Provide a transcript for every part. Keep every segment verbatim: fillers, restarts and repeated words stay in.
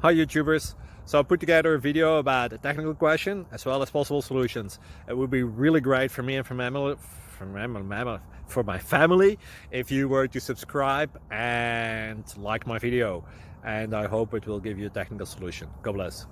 Hi YouTubers! So I put together a video about a technical question as well as possible solutions. It would be really great for me and for, mammal, for, mammal, for my family if you were to subscribe and like my video. And I hope it will give you a technical solution. God bless.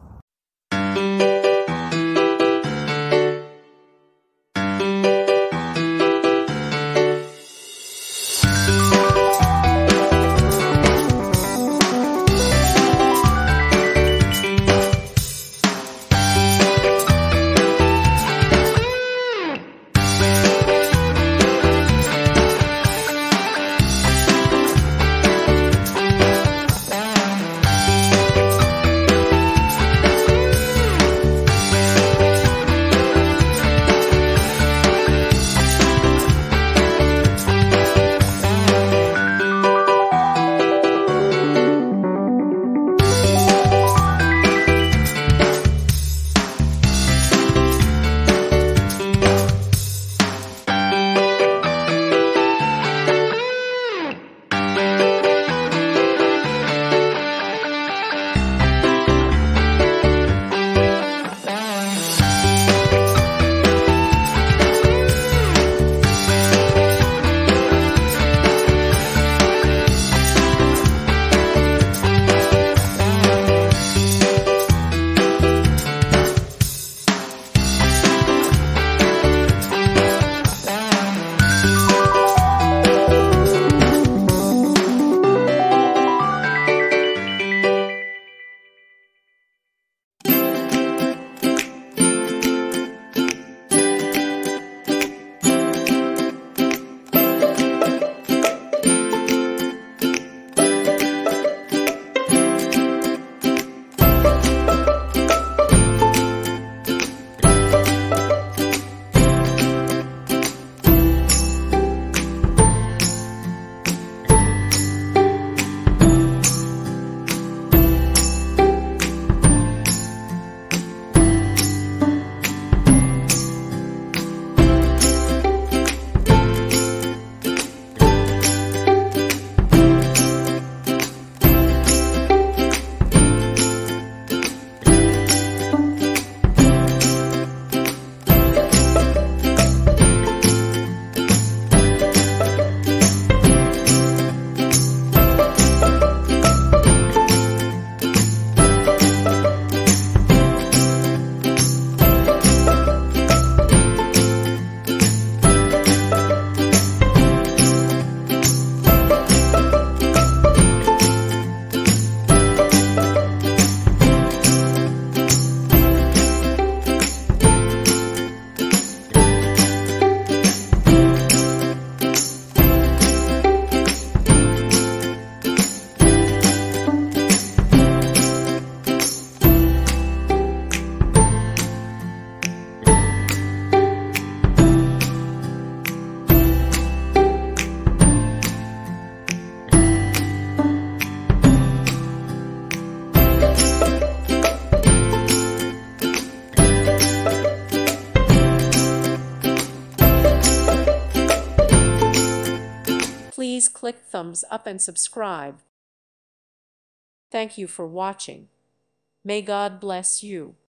Please click thumbs up and subscribe. Thank you for watching. May God bless you.